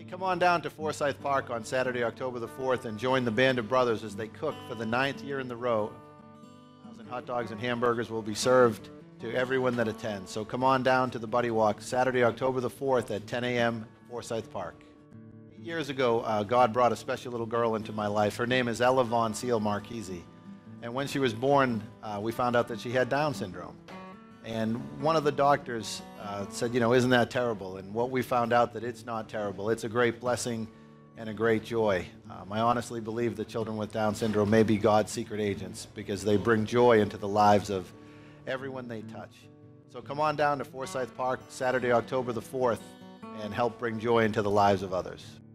Come on down to Forsyth Park on Saturday, October the 4th, and join the Band of Brothers as they cook for the 9th year in the row. 1,000 hot dogs and hamburgers will be served to everyone that attends. So come on down to the Buddy Walk Saturday, October the 4th at 10 a.m. Forsyth Park. 8 years ago, God brought a special little girl into my life. Her name is Ella Von Seal Marchese. And when she was born, we found out that she had Down syndrome. And one of the doctors said, you know, isn't that terrible? And what we found out that it's not terrible. It's a great blessing and a great joy. I honestly believe that children with Down syndrome may be God's secret agents because they bring joy into the lives of everyone they touch. So come on down to Forsyth Park Saturday, October the 4th, and help bring joy into the lives of others.